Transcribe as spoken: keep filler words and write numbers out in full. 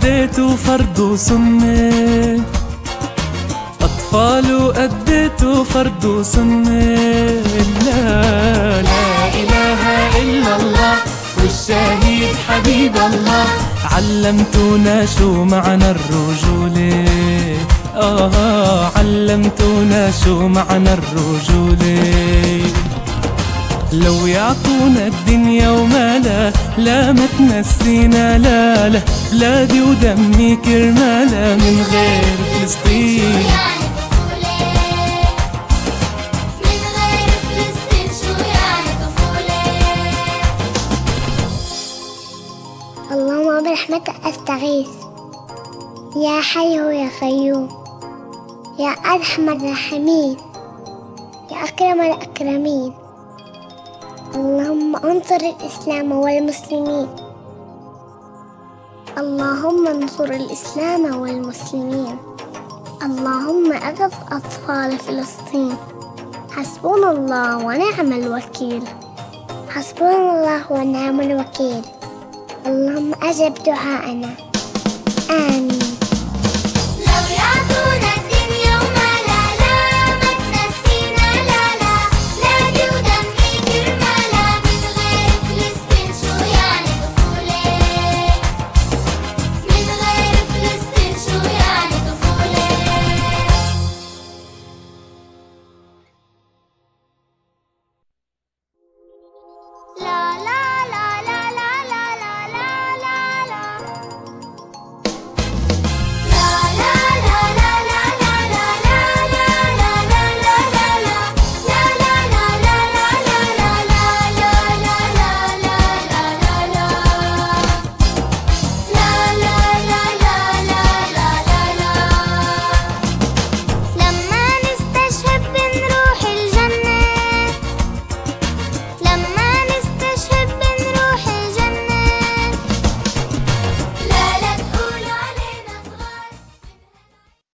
أديتوا فرض وسنة، أطفال أديتوا فرض وسنة. لا لا إله إلا الله والشهيد حبيب الله، علمتونا شو معنى الرجولة. آه علمتونا شو معنى الرجولة. لو يعطونا الدنيا ومالا لا ما تنسينا، لا لا بلادي ودمي كرمالا من غير فلسطين. اللهم برحمتك أستغيث، يا حي يا قيوم، يا أرحم الراحمين، يا أكرم الأكرمين. اللهم انصر الإسلام والمسلمين، اللهم انصر الإسلام والمسلمين. اللهم أغث أطفال فلسطين. حسبنا الله ونعم الوكيل، حسبنا الله ونعم الوكيل. اللهم أجب دعاءنا، آمين.